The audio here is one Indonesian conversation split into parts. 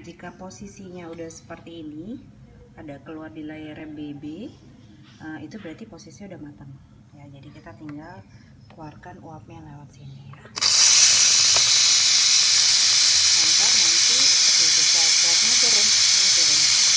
jika posisinya udah seperti ini, ada keluar di layar BB, itu berarti posisinya udah matang ya. Jadi kita tinggal keluarkan uapnya lewat sini ya. Sampai nanti susu coklatnya turun, ini turun.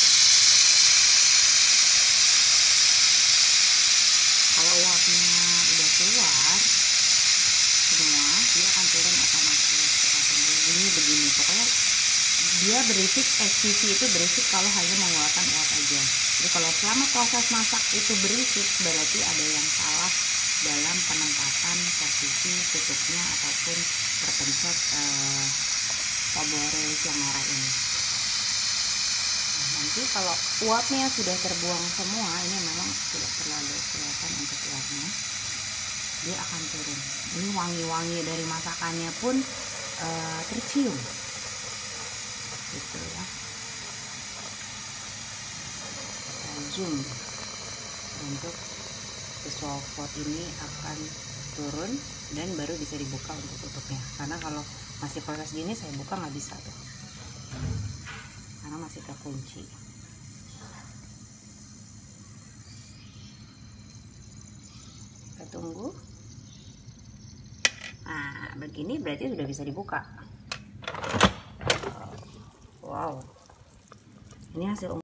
Kalau uapnya udah keluar semua, dia akan turun otomatis. Kita tunggu bunyi begini. Pokoknya dia berisik, XCC itu berisik kalau hanya mengeluarkan uap aja. Jadi kalau selama proses masak itu berisik, berarti ada yang salah dalam penempatan posisi tutupnya ataupun terpencet tombol rilis yang merah ini. Nah, nanti kalau uapnya sudah terbuang semua, ini memang tidak terlalu kelihatan untuk uapnya, dia akan turun. Ini wangi-wangi dari masakannya pun tercium gitu ya. Zoom untuk visual pot ini akan turun dan baru bisa dibuka untuk tutupnya, karena kalau masih proses gini saya buka nggak bisa tuh, karena masih terkunci. Kita tunggu. Nah begini berarti sudah bisa dibuka. Wow, ini hasil